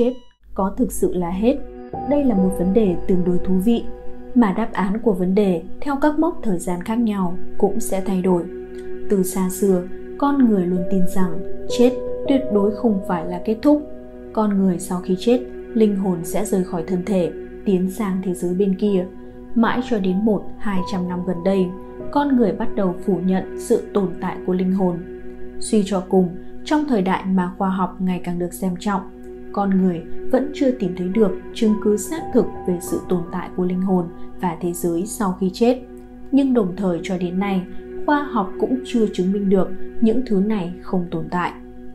chết có thực sự là hết? Đây là một vấn đề tương đối thú vị, mà đáp án của vấn đề theo các mốc thời gian khác nhau cũng sẽ thay đổi. Từ xa xưa, con người luôn tin rằng chết tuyệt đối không phải là kết thúc. Con người sau khi chết, linh hồn sẽ rời khỏi thân thể, tiến sang thế giới bên kia. Mãi cho đến 100-200 năm gần đây, con người bắt đầu phủ nhận sự tồn tại của linh hồn. Suy cho cùng, trong thời đại mà khoa học ngày càng được xem trọng, con người vẫn chưa tìm thấy được chứng cứ xác thực về sự tồn tại của linh hồn và thế giới sau khi chết. Nhưng đồng thời cho đến nay, khoa học cũng chưa chứng minh được những thứ này không tồn tại.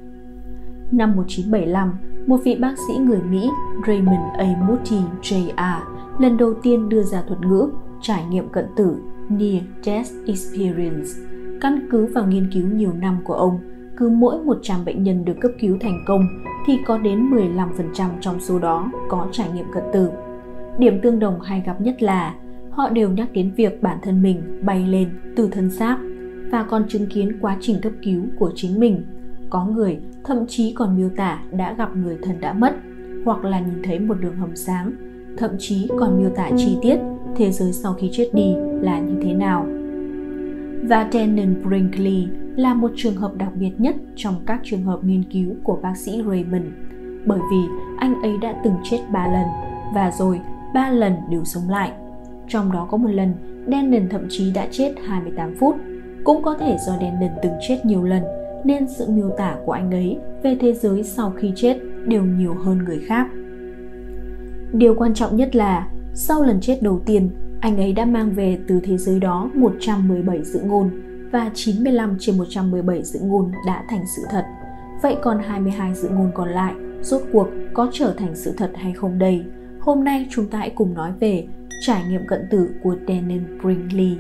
Năm 1975, một vị bác sĩ người Mỹ Raymond A. Moody Jr. lần đầu tiên đưa ra thuật ngữ trải nghiệm cận tử Near Death Experience. Căn cứ vào nghiên cứu nhiều năm của ông, cứ mỗi 100 bệnh nhân được cấp cứu thành công thì có đến 15% trong số đó có trải nghiệm cận tử. Điểm tương đồng hay gặp nhất là họ đều nhắc đến việc bản thân mình bay lên từ thân xác và còn chứng kiến quá trình cấp cứu của chính mình. Có người thậm chí còn miêu tả đã gặp người thân đã mất, hoặc là nhìn thấy một đường hầm sáng, thậm chí còn miêu tả chi tiết thế giới sau khi chết đi là như thế nào. Và Daniel Brinkley là một trường hợp đặc biệt nhất trong các trường hợp nghiên cứu của bác sĩ Raymond, bởi vì anh ấy đã từng chết 3 lần và rồi 3 lần đều sống lại. Trong đó có một lần, Daniel thậm chí đã chết 28 phút. Cũng có thể do Daniel từng chết nhiều lần nên sự miêu tả của anh ấy về thế giới sau khi chết đều nhiều hơn người khác. Điều quan trọng nhất là sau lần chết đầu tiên, anh ấy đã mang về từ thế giới đó 117 dự ngôn và 95 trên 117 dự ngôn đã thành sự thật. Vậy còn 22 dự ngôn còn lại rốt cuộc có trở thành sự thật hay không đây? Hôm nay chúng ta hãy cùng nói về trải nghiệm cận tử của Daniel Brinkley.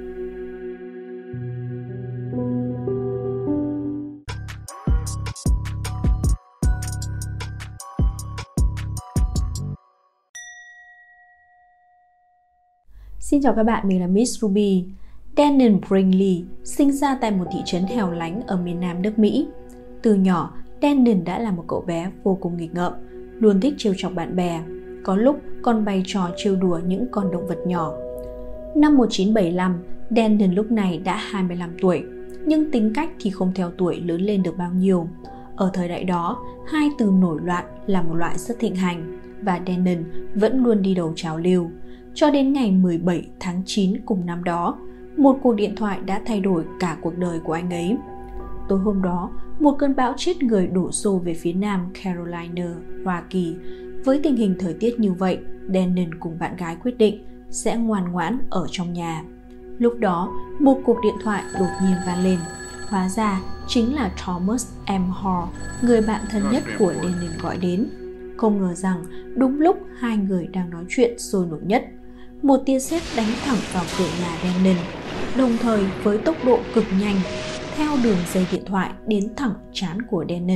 Xin chào các bạn, mình là Miss Ruby. Daniel Brinkley sinh ra tại một thị trấn hẻo lánh ở miền Nam nước Mỹ. Từ nhỏ, Daniel đã là một cậu bé vô cùng nghịch ngợm, luôn thích trêu chọc bạn bè, có lúc còn bày trò trêu đùa những con động vật nhỏ. Năm 1975, Daniel lúc này đã 25 tuổi, nhưng tính cách thì không theo tuổi lớn lên được bao nhiêu. Ở thời đại đó, hai từ nổi loạn là một loại rất thịnh hành, và Daniel vẫn luôn đi đầu trào lưu. Cho đến ngày 17 tháng 9 cùng năm đó, một cuộc điện thoại đã thay đổi cả cuộc đời của anh ấy. Tối hôm đó, một cơn bão chết người đổ xô về phía nam Carolina, Hoa Kỳ. Với tình hình thời tiết như vậy, Daniel cùng bạn gái quyết định sẽ ngoan ngoãn ở trong nhà. Lúc đó, một cuộc điện thoại đột nhiên vang lên. Hóa ra chính là Thomas M. Hall, người bạn thân nhất của Daniel gọi đến. Không ngờ rằng đúng lúc hai người đang nói chuyện sôi nổi nhất, một tia sét đánh thẳng vào cửa nhà Daniel, đồng thời với tốc độ cực nhanh, theo đường dây điện thoại đến thẳng trán của Daniel.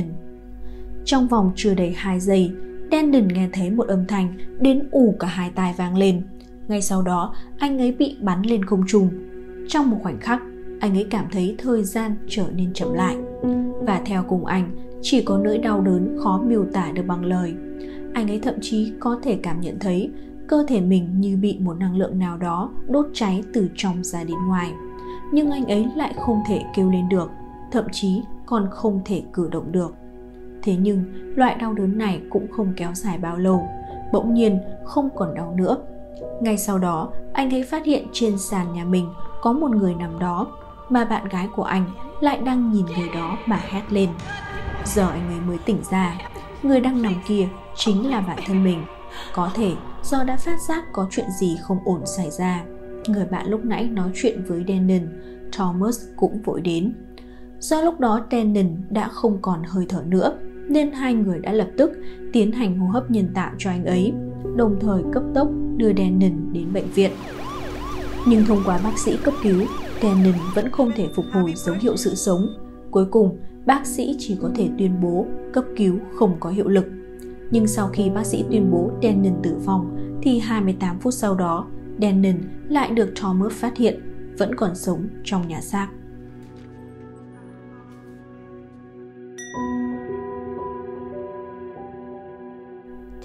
Trong vòng chưa đầy 2 giây, Daniel nghe thấy một âm thanh đến ù cả hai tai vang lên. Ngay sau đó, anh ấy bị bắn lên không trung. Trong một khoảnh khắc, anh ấy cảm thấy thời gian trở nên chậm lại. Và theo cùng anh, chỉ có nỗi đau đớn khó miêu tả được bằng lời. Anh ấy thậm chí có thể cảm nhận thấy cơ thể mình như bị một năng lượng nào đó đốt cháy từ trong ra đến ngoài. Nhưng anh ấy lại không thể kêu lên được, thậm chí còn không thể cử động được. Thế nhưng loại đau đớn này cũng không kéo dài bao lâu, bỗng nhiên không còn đau nữa. Ngay sau đó, anh ấy phát hiện trên sàn nhà mình có một người nằm đó, mà bạn gái của anh lại đang nhìn người đó mà hét lên. Giờ anh ấy mới tỉnh ra, người đang nằm kia chính là bản thân mình. Có thể do đã phát giác có chuyện gì không ổn xảy ra, người bạn lúc nãy nói chuyện với Daniel, Thomas cũng vội đến. Do lúc đó Daniel đã không còn hơi thở nữa, nên hai người đã lập tức tiến hành hô hấp nhân tạo cho anh ấy, đồng thời cấp tốc đưa Daniel đến bệnh viện. Nhưng thông qua bác sĩ cấp cứu, Daniel vẫn không thể phục hồi dấu hiệu sự sống. Cuối cùng, bác sĩ chỉ có thể tuyên bố cấp cứu không có hiệu lực. Nhưng sau khi bác sĩ tuyên bố Daniel tử vong, thì 28 phút sau đó, Daniel lại được Thomas phát hiện vẫn còn sống trong nhà xác.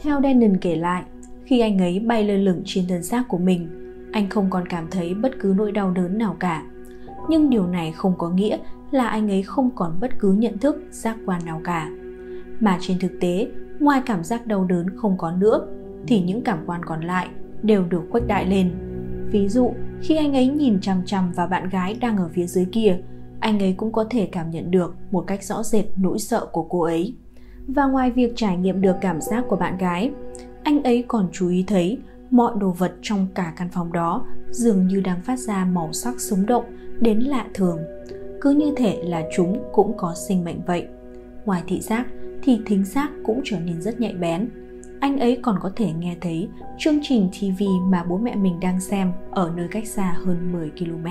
Theo Denon kể lại, khi anh ấy bay lơ lửng trên thân xác của mình, anh không còn cảm thấy bất cứ nỗi đau đớn nào cả. Nhưng điều này không có nghĩa là anh ấy không còn bất cứ nhận thức, giác quan nào cả. Mà trên thực tế, ngoài cảm giác đau đớn không có nữa, thì những cảm quan còn lại đều được khuếch đại lên. Ví dụ, khi anh ấy nhìn chằm chằm vào bạn gái đang ở phía dưới kia, anh ấy cũng có thể cảm nhận được một cách rõ rệt nỗi sợ của cô ấy. Và ngoài việc trải nghiệm được cảm giác của bạn gái, anh ấy còn chú ý thấy mọi đồ vật trong cả căn phòng đó dường như đang phát ra màu sắc sống động đến lạ thường. Cứ như thể là chúng cũng có sinh mệnh vậy. Ngoài thị giác thì thính giác cũng trở nên rất nhạy bén. Anh ấy còn có thể nghe thấy chương trình TV mà bố mẹ mình đang xem ở nơi cách xa hơn 10 km.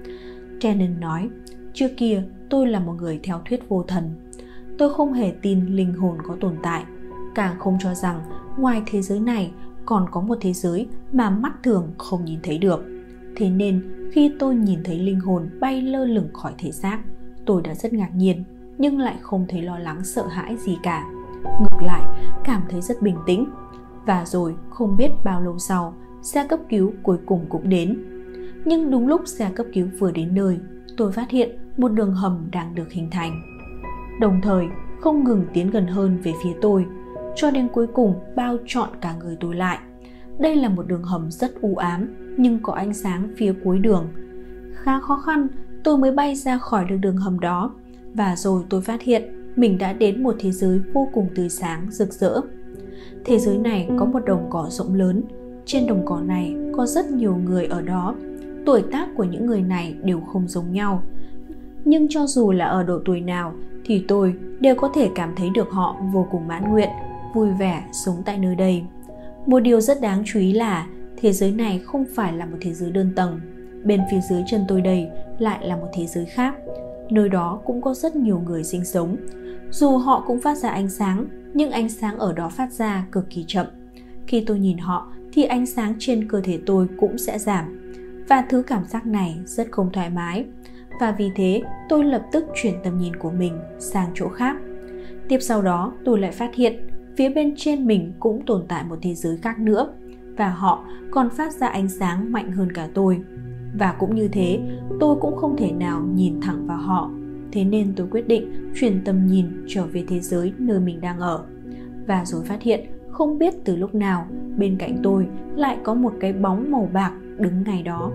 Denon nói, trước kia tôi là một người theo thuyết vô thần. Tôi không hề tin linh hồn có tồn tại, càng không cho rằng ngoài thế giới này còn có một thế giới mà mắt thường không nhìn thấy được. Thế nên khi tôi nhìn thấy linh hồn bay lơ lửng khỏi thể xác, tôi đã rất ngạc nhiên, nhưng lại không thấy lo lắng sợ hãi gì cả. Ngược lại, cảm thấy rất bình tĩnh. Và rồi không biết bao lâu sau, xe cấp cứu cuối cùng cũng đến. Nhưng đúng lúc xe cấp cứu vừa đến nơi, tôi phát hiện một đường hầm đang được hình thành, đồng thời không ngừng tiến gần hơn về phía tôi, cho đến cuối cùng bao trọn cả người tôi lại. Đây là một đường hầm rất u ám, nhưng có ánh sáng phía cuối đường. Khá khó khăn, tôi mới bay ra khỏi được đường hầm đó, và rồi tôi phát hiện mình đã đến một thế giới vô cùng tươi sáng, rực rỡ. Thế giới này có một đồng cỏ rộng lớn. Trên đồng cỏ này có rất nhiều người ở đó. Tuổi tác của những người này đều không giống nhau. Nhưng cho dù là ở độ tuổi nào thì tôi đều có thể cảm thấy được họ vô cùng mãn nguyện, vui vẻ sống tại nơi đây. Một điều rất đáng chú ý là thế giới này không phải là một thế giới đơn tầng. Bên phía dưới chân tôi đây lại là một thế giới khác. Nơi đó cũng có rất nhiều người sinh sống. Dù họ cũng phát ra ánh sáng, nhưng ánh sáng ở đó phát ra cực kỳ chậm. Khi tôi nhìn họ thì ánh sáng trên cơ thể tôi cũng sẽ giảm. Và thứ cảm giác này rất không thoải mái. Và vì thế tôi lập tức chuyển tầm nhìn của mình sang chỗ khác. Tiếp sau đó tôi lại phát hiện phía bên trên mình cũng tồn tại một thế giới khác nữa. Và họ còn phát ra ánh sáng mạnh hơn cả tôi. Và cũng như thế, tôi cũng không thể nào nhìn thẳng vào họ. Thế nên tôi quyết định chuyển tầm nhìn trở về thế giới nơi mình đang ở. Và rồi phát hiện không biết từ lúc nào bên cạnh tôi lại có một cái bóng màu bạc đứng ngay đó.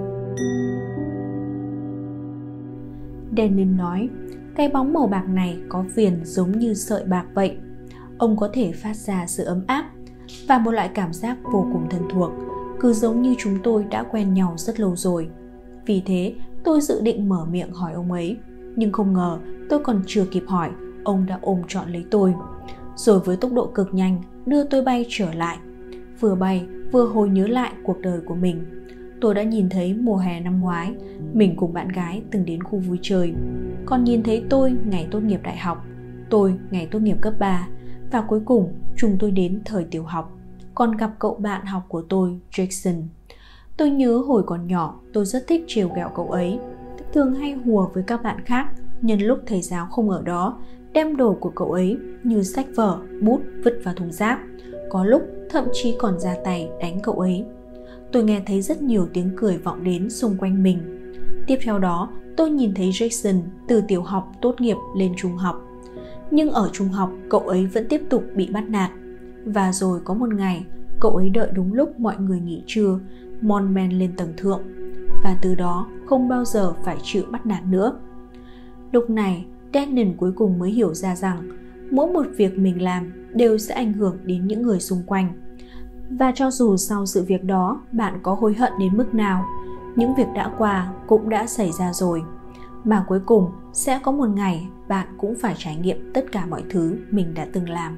Denon nói, cái bóng màu bạc này có viền giống như sợi bạc vậy. Ông có thể phát ra sự ấm áp và một loại cảm giác vô cùng thân thuộc, cứ giống như chúng tôi đã quen nhau rất lâu rồi. Vì thế tôi dự định mở miệng hỏi ông ấy, nhưng không ngờ tôi còn chưa kịp hỏi, ông đã ôm trọn lấy tôi, rồi với tốc độ cực nhanh đưa tôi bay trở lại. Vừa bay vừa hồi nhớ lại cuộc đời của mình. Tôi đã nhìn thấy mùa hè năm ngoái, mình cùng bạn gái từng đến khu vui chơi, còn nhìn thấy tôi ngày tốt nghiệp đại học, tôi ngày tốt nghiệp cấp 3, và cuối cùng chúng tôi đến thời tiểu học, còn gặp cậu bạn học của tôi, Jackson. Tôi nhớ hồi còn nhỏ, tôi rất thích trêu ghẹo cậu ấy, thường hay hùa với các bạn khác nhân lúc thầy giáo không ở đó, đem đồ của cậu ấy như sách vở, bút vứt vào thùng rác, có lúc thậm chí còn ra tay đánh cậu ấy. Tôi nghe thấy rất nhiều tiếng cười vọng đến xung quanh mình. Tiếp theo đó, tôi nhìn thấy Jackson từ tiểu học tốt nghiệp lên trung học. Nhưng ở trung học, cậu ấy vẫn tiếp tục bị bắt nạt. Và rồi có một ngày, cậu ấy đợi đúng lúc mọi người nghỉ trưa, mon men lên tầng thượng. Và từ đó không bao giờ phải chịu bắt nạt nữa. Lúc này, Denon cuối cùng mới hiểu ra rằng mỗi một việc mình làm đều sẽ ảnh hưởng đến những người xung quanh. Và cho dù sau sự việc đó bạn có hối hận đến mức nào, những việc đã qua cũng đã xảy ra rồi. Mà cuối cùng sẽ có một ngày bạn cũng phải trải nghiệm tất cả mọi thứ mình đã từng làm.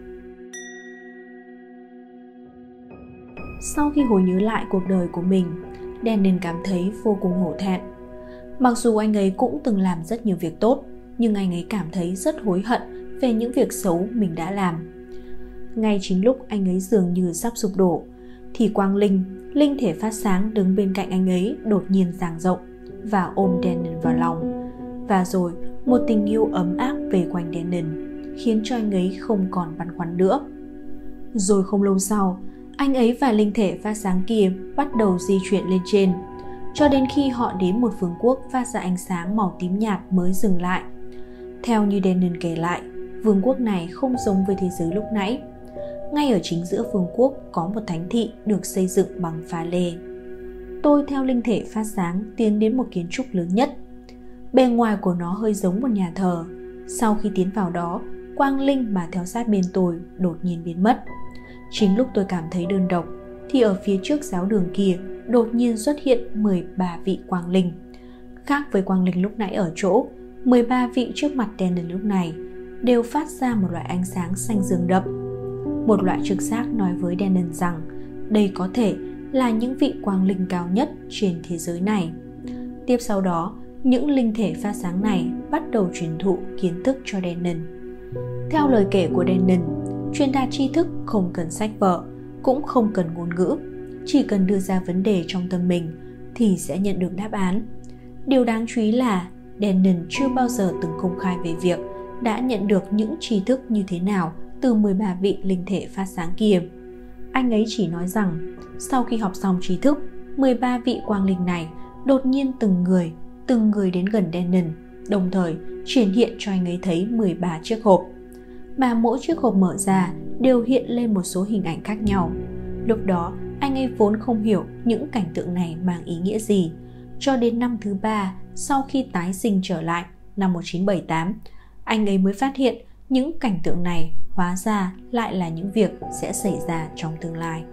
Sau khi hồi nhớ lại cuộc đời của mình, Denon cảm thấy vô cùng hổ thẹn. Mặc dù anh ấy cũng từng làm rất nhiều việc tốt, nhưng anh ấy cảm thấy rất hối hận về những việc xấu mình đã làm. Ngay chính lúc anh ấy dường như sắp sụp đổ, thì quang linh thể phát sáng đứng bên cạnh anh ấy đột nhiên dang rộng và ôm Denon vào lòng. Và rồi một tình yêu ấm áp về quanh Denon, khiến cho anh ấy không còn băn khoăn nữa. Rồi không lâu sau, anh ấy và linh thể phát sáng kia bắt đầu di chuyển lên trên, cho đến khi họ đến một vương quốc phát ra ánh sáng màu tím nhạt mới dừng lại. Theo như Denon kể lại, vương quốc này không giống với thế giới lúc nãy. Ngay ở chính giữa vương quốc có một thánh thị được xây dựng bằng pha lê. Tôi theo linh thể phát sáng tiến đến một kiến trúc lớn nhất. Bề ngoài của nó hơi giống một nhà thờ. Sau khi tiến vào đó, quang linh mà theo sát bên tôi đột nhiên biến mất. Chính lúc tôi cảm thấy đơn độc, thì ở phía trước giáo đường kia đột nhiên xuất hiện 13 vị quang linh. Khác với quang linh lúc nãy ở chỗ, 13 vị trước mặt Denon lúc này đều phát ra một loại ánh sáng xanh dương đậm. Một loại trực giác nói với Denon rằng đây có thể là những vị quang linh cao nhất trên thế giới này. Tiếp sau đó, những linh thể phát sáng này bắt đầu truyền thụ kiến thức cho Denon. Theo lời kể của Denon, truyền đạt tri thức không cần sách vở, cũng không cần ngôn ngữ, chỉ cần đưa ra vấn đề trong tâm mình thì sẽ nhận được đáp án. Điều đáng chú ý là Denon chưa bao giờ từng công khai về việc đã nhận được những tri thức như thế nào từ 13 vị linh thể phát sáng kia. Anh ấy chỉ nói rằng sau khi học xong tri thức, 13 vị quang linh này đột nhiên từng người đến gần Denon, đồng thời triển hiện cho anh ấy thấy 13 chiếc hộp. Mà mỗi chiếc hộp mở ra đều hiện lên một số hình ảnh khác nhau. Lúc đó, anh ấy vốn không hiểu những cảnh tượng này mang ý nghĩa gì. Cho đến năm thứ 3, sau khi tái sinh trở lại, năm 1978, anh ấy mới phát hiện những cảnh tượng này hóa ra lại là những việc sẽ xảy ra trong tương lai.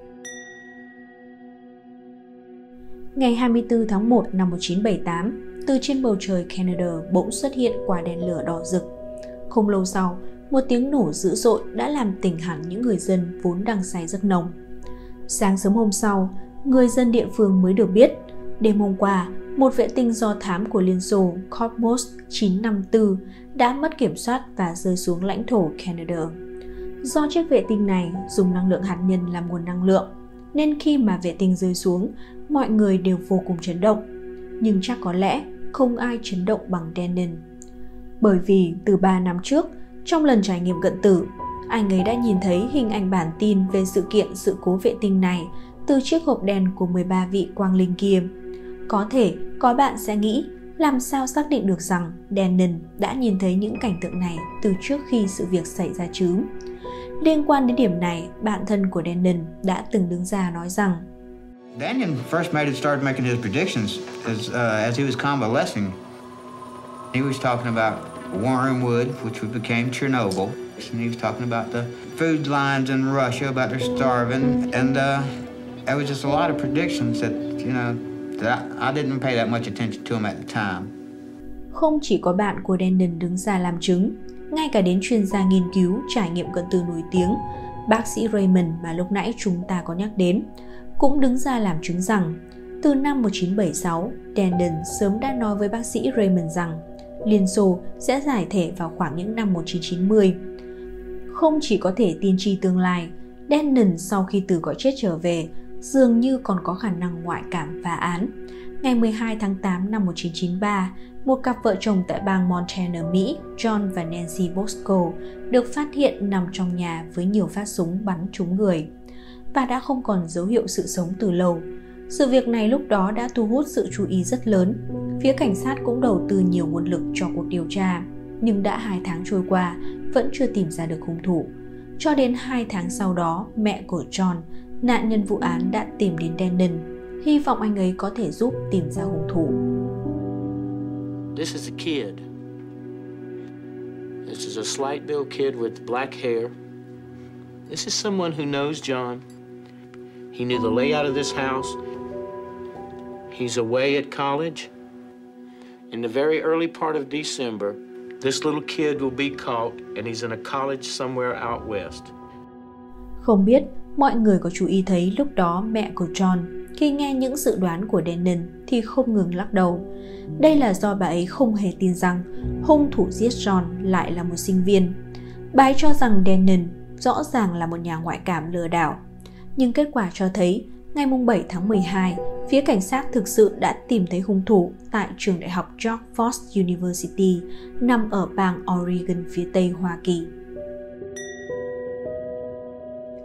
Ngày 24 tháng 1 năm 1978, từ trên bầu trời Canada bỗng xuất hiện quả đèn lửa đỏ rực. Không lâu sau, một tiếng nổ dữ dội đã làm tỉnh hẳn những người dân vốn đang say giấc nồng. Sáng sớm hôm sau, người dân địa phương mới được biết, đêm hôm qua, một vệ tinh do thám của Liên Xô Cosmos 954 đã mất kiểm soát và rơi xuống lãnh thổ Canada. Do chiếc vệ tinh này dùng năng lượng hạt nhân làm nguồn năng lượng, nên khi mà vệ tinh rơi xuống, mọi người đều vô cùng chấn động. Nhưng chắc có lẽ không ai chấn động bằng Denon. Bởi vì từ 3 năm trước, trong lần trải nghiệm cận tử, anh ấy đã nhìn thấy hình ảnh bản tin về sự kiện sự cố vệ tinh này từ chiếc hộp đen của 13 vị quang linh kia. Có thể có bạn sẽ nghĩ làm sao xác định được rằng Denon đã nhìn thấy những cảnh tượng này từ trước khi sự việc xảy ra chứ? Liên quan đến điểm này, bạn thân của Denon đã từng đứng ra nói rằng Daniel first started making his predictions as he was convalescing. He was talking about Wormwood, which became Chernobyl. And he was talking about the food lines in Russia, about their starving, and there was just a lot of predictions that, that I didn't pay that much attention to them at the time. Không chỉ có bạn của Denon đứng ra làm chứng, ngay cả đến chuyên gia nghiên cứu trải nghiệm cận tử nổi tiếng, bác sĩ Raymond mà lúc nãy chúng ta có nhắc đến, cũng đứng ra làm chứng rằng từ năm 1976, Denon sớm đã nói với bác sĩ Raymond rằng Liên Xô sẽ giải thể vào khoảng những năm 1990. Không chỉ có thể tiên tri tương lai, Denon sau khi từ cõi chết trở về dường như còn có khả năng ngoại cảm phá án. Ngày 12 tháng 8 năm 1993, một cặp vợ chồng tại bang Montana, Mỹ, John và Nancy Bosco, được phát hiện nằm trong nhà với nhiều phát súng bắn trúng người và đã không còn dấu hiệu sự sống từ lâu. Sự việc này lúc đó đã thu hút sự chú ý rất lớn. Phía cảnh sát cũng đầu tư nhiều nguồn lực cho cuộc điều tra, nhưng đã 2 tháng trôi qua vẫn chưa tìm ra được hung thủ. Cho đến 2 tháng sau đó, mẹ của John, nạn nhân vụ án, đã tìm đến Denon, hy vọng anh ấy có thể giúp tìm ra hung thủ. This is a kid. This is a slight-built kid with black hair. This is someone who knows John. He knew the layout of this house. He's away at college. In the very early part of December, this little kid will be caught and he's in a college somewhere out west. Không biết mọi người có chú ý thấy lúc đó mẹ của John khi nghe những dự đoán của Denon thì không ngừng lắc đầu. Đây là do bà ấy không hề tin rằng hung thủ giết John lại là một sinh viên. Bà ấy cho rằng Denon rõ ràng là một nhà ngoại cảm lừa đảo. Nhưng kết quả cho thấy, ngày 7 tháng 12, phía cảnh sát thực sự đã tìm thấy hung thủ tại trường đại học George Fox University nằm ở bang Oregon phía tây Hoa Kỳ.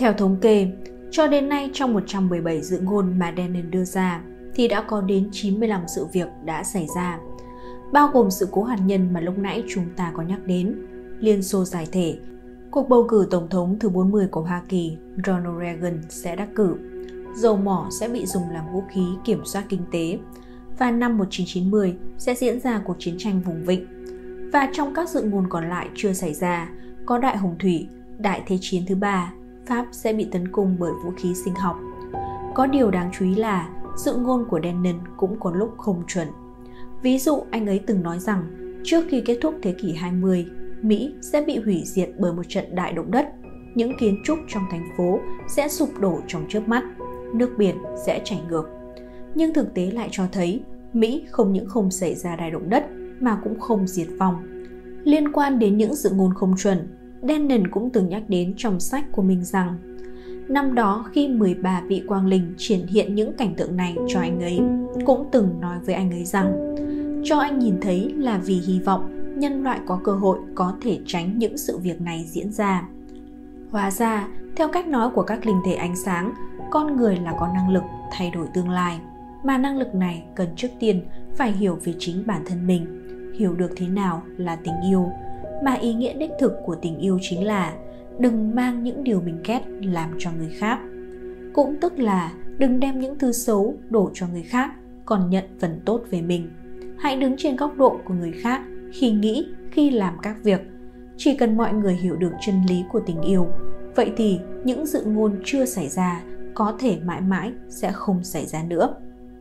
Theo thống kê, cho đến nay trong 117 dự ngôn mà Daniel đưa ra thì đã có đến 95 sự việc đã xảy ra, bao gồm sự cố hạt nhân mà lúc nãy chúng ta có nhắc đến, Liên Xô giải thể, cuộc bầu cử tổng thống thứ 40 của Hoa Kỳ Ronald Reagan sẽ đắc cử, dầu mỏ sẽ bị dùng làm vũ khí kiểm soát kinh tế, và năm 1990 sẽ diễn ra cuộc chiến tranh vùng vịnh. Và trong các dự ngôn còn lại chưa xảy ra, có Đại Hồng Thủy, Đại Thế chiến thứ 3, Pháp sẽ bị tấn công bởi vũ khí sinh học. Có điều đáng chú ý là dự ngôn của Daniel cũng có lúc không chuẩn. Ví dụ anh ấy từng nói rằng trước khi kết thúc thế kỷ 20, Mỹ sẽ bị hủy diệt bởi một trận đại động đất, những kiến trúc trong thành phố sẽ sụp đổ trong chớp mắt, nước biển sẽ chảy ngược. Nhưng thực tế lại cho thấy Mỹ không những không xảy ra đại động đất mà cũng không diệt vong. Liên quan đến những dự ngôn không chuẩn, Daniel cũng từng nhắc đến trong sách của mình rằng năm đó khi 13 vị quang linh triển hiện những cảnh tượng này cho anh ấy, cũng từng nói với anh ấy rằng cho anh nhìn thấy là vì hy vọng nhân loại có cơ hội có thể tránh những sự việc này diễn ra. Hóa ra, theo cách nói của các linh thể ánh sáng, con người là có năng lực thay đổi tương lai, mà năng lực này cần trước tiên phải hiểu về chính bản thân mình, hiểu được thế nào là tình yêu, mà ý nghĩa đích thực của tình yêu chính là đừng mang những điều mình ghét làm cho người khác. Cũng tức là đừng đem những thứ xấu đổ cho người khác, còn nhận phần tốt về mình. Hãy đứng trên góc độ của người khác khi nghĩ, khi làm các việc. Chỉ cần mọi người hiểu được chân lý của tình yêu, vậy thì những dự ngôn chưa xảy ra có thể mãi mãi sẽ không xảy ra nữa.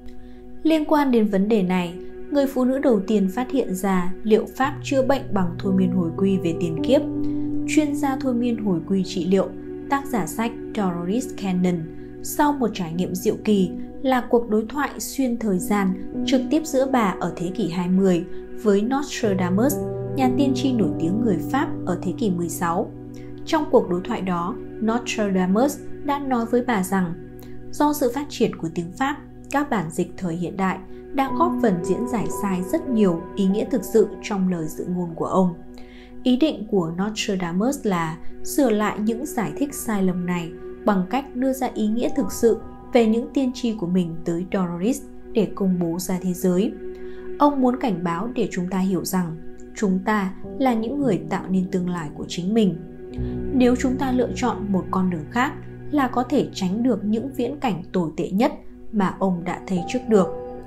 Liên quan đến vấn đề này, người phụ nữ đầu tiên phát hiện ra liệu pháp chữa bệnh bằng thôi miên hồi quy về tiền kiếp, chuyên gia thôi miên hồi quy trị liệu, tác giả sách Dolores Cannon, sau một trải nghiệm diệu kỳ là cuộc đối thoại xuyên thời gian trực tiếp giữa bà ở thế kỷ 20 với Nostradamus, nhà tiên tri nổi tiếng người Pháp ở thế kỷ 16. Trong cuộc đối thoại đó, Nostradamus đã nói với bà rằng do sự phát triển của tiếng Pháp, các bản dịch thời hiện đại đã góp phần diễn giải sai rất nhiều ý nghĩa thực sự trong lời dự ngôn của ông. Ý định của Nostradamus là sửa lại những giải thích sai lầm này bằng cách đưa ra ý nghĩa thực sự về những tiên tri của mình tới Dolores để công bố ra thế giới. Ông muốn cảnh báo để chúng ta hiểu rằng chúng ta là những người tạo nên tương lai của chính mình. Nếu chúng ta lựa chọn một con đường khác là có thể tránh được những viễn cảnh tồi tệ nhất mà ông đã thấy trước được.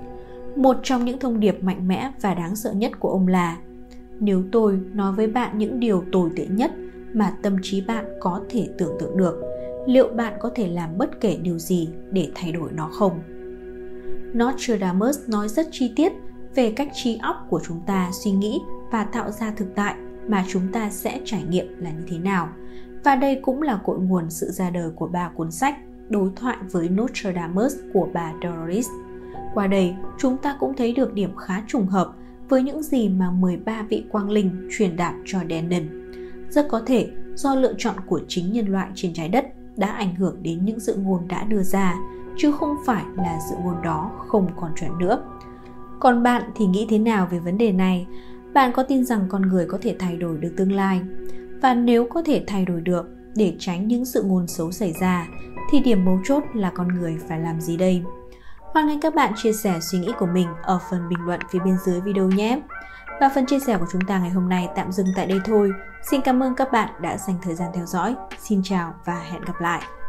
Một trong những thông điệp mạnh mẽ và đáng sợ nhất của ông là: nếu tôi nói với bạn những điều tồi tệ nhất mà tâm trí bạn có thể tưởng tượng được, liệu bạn có thể làm bất kể điều gì để thay đổi nó không? Nostradamus nói rất chi tiết về cách trí óc của chúng ta suy nghĩ và tạo ra thực tại mà chúng ta sẽ trải nghiệm là như thế nào. Và đây cũng là cội nguồn sự ra đời của 3 cuốn sách đối thoại với Nostradamus của bà Dolores. Qua đây, chúng ta cũng thấy được điểm khá trùng hợp với những gì mà 13 vị quang linh truyền đạt cho Daniel. Rất có thể do lựa chọn của chính nhân loại trên trái đất đã ảnh hưởng đến những dự ngôn đã đưa ra, chứ không phải là dự ngôn đó không còn chuẩn nữa. Còn bạn thì nghĩ thế nào về vấn đề này? Bạn có tin rằng con người có thể thay đổi được tương lai? Và nếu có thể thay đổi được để tránh những dự ngôn xấu xảy ra, thì điểm mấu chốt là con người phải làm gì đây? Hoan nghênh các bạn chia sẻ suy nghĩ của mình ở phần bình luận phía bên dưới video nhé. Và phần chia sẻ của chúng ta ngày hôm nay tạm dừng tại đây thôi. Xin cảm ơn các bạn đã dành thời gian theo dõi. Xin chào và hẹn gặp lại.